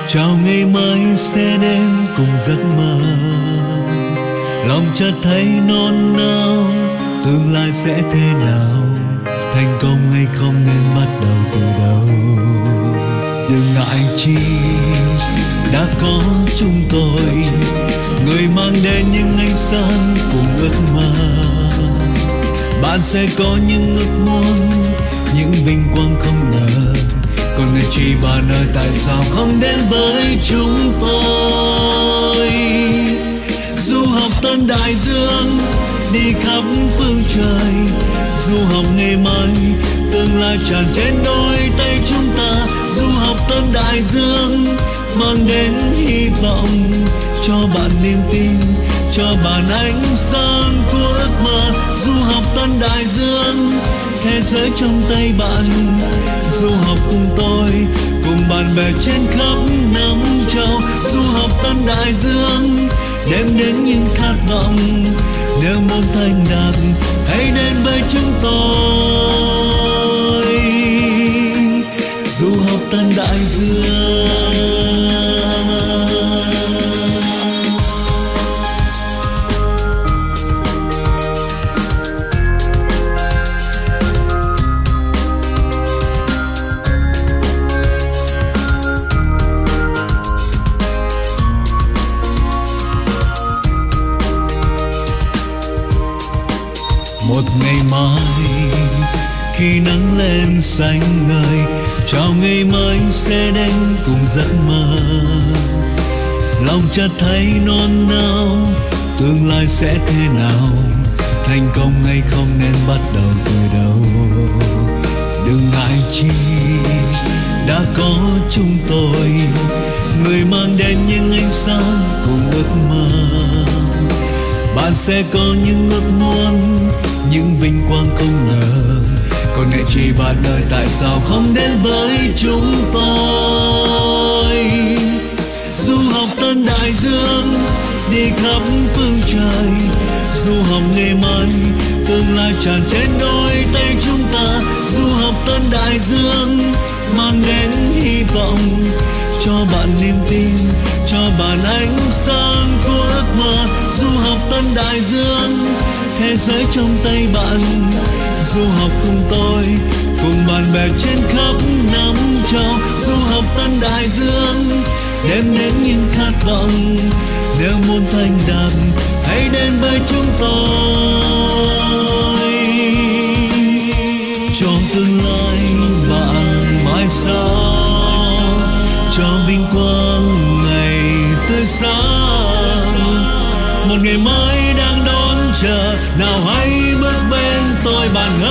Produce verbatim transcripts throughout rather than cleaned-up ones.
chào ngày mai sẽ đến cùng giấc mơ. Lòng chợt thấy nôn nao, tương lai sẽ thế nào, thành công hay không nên bắt đầu từ đâu. Đừng ngại chi đã có chúng tôi, người mang đến những ánh sáng cùng ước mơ. Bạn sẽ có những ước muốn, những vinh quang không ngờ. Còn người chỉ bạn ơi, tại sao không đến với chúng tôi? Du học tân đại dương, đi khắp phương trời. Du học ngày mai, tương lai tràn trên đôi tay chúng ta. Du học tân đại dương, mang đến hy vọng cho bạn niềm tin, cho bạn ánh sáng của ước mơ. Du học tân đại dương, thế giới trong tay bạn. Du học cùng tôi, cùng bạn bè trên khắp năm châu. Du học tân đại dương, đem đến những khát vọng. Nếu muốn thành đạt, hãy đến với chúng tôi. Du học tân đại dương. Một ngày mai khi nắng lên xanh ngời, chào ngày mới sẽ đến cùng giấc mơ. Lòng chợt thấy nôn nao, tương lai sẽ thế nào, thành công hay không nên bắt đầu từ đâu. Đừng ngại chi đã có chúng tôi, người mang đến những ánh sáng cùng ước mơ. Bạn sẽ có những ước muốn, những vinh quang không ngờ. Còn ngại chi bạn ơi, tại sao không đến với chúng tôi? Du học tân đại dương, đi khắp phương trời. Du học ngày mai, tương lai tràn trên đôi tay chúng ta. Du học tân đại dương, mang đến hy vọng cho bạn niềm tin, cho bạn ánh sáng của ước mơ. Du học tân đại dương, thế giới trong tay bạn. Du học cùng tôi, cùng bạn bè trên khắp năm châu. Du học tân đại dương, đem đến những khát vọng. Nếu muốn thành đạt, hãy đến với chúng tôi. Cho tương lai bạn mãi sau, cho vinh quang ngày tươi sáng. Một ngày mai đang đón chờ, nào hãy bước bên tôi bạn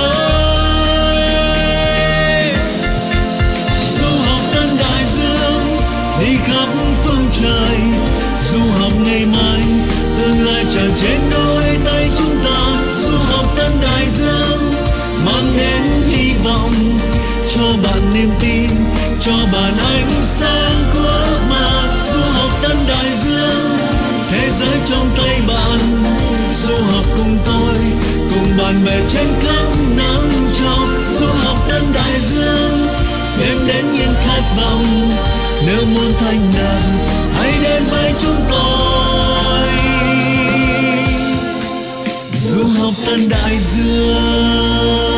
ơi. Du học tân đại dương, đi khắp phương trời. Du học ngày mai, tương lai tràn trên đôi tay chúng ta. Du học tân đại dương, mang đến hy vọng cho bạn niềm tin, cho bạn ánh sáng của ước mơ. Du học tân đại dương, thế giới trong tay bạn. Du học cùng tôi, cùng bạn bè trên khắp năm châu. Du học tân đại dương, đem đến những khát vọng. Nếu muốn thành đạt, hãy đến với chúng tôi. Du học tân đại dương.